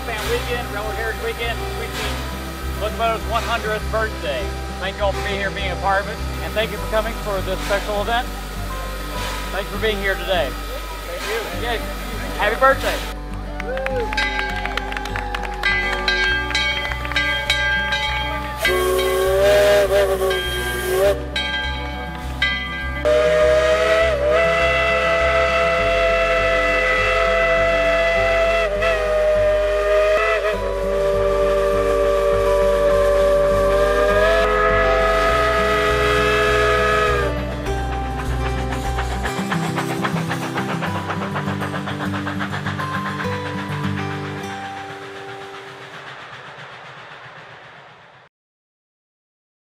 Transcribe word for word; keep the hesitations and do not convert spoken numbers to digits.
Fan Weekend, Railroad Heritage Weekend, Tweetsie Locomotive's one hundredth birthday. Thank you all for being here, being a part of it, and thank you for coming for this special event. Thanks for being here today. Thank you. Yeah, happy birthday. Woo.